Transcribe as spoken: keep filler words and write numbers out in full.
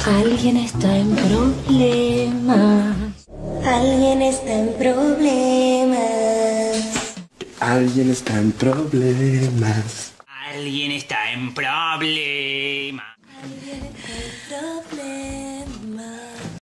Alguien está en problemas. Alguien está en problemas. Alguien está en problemas. Alguien está en problemas.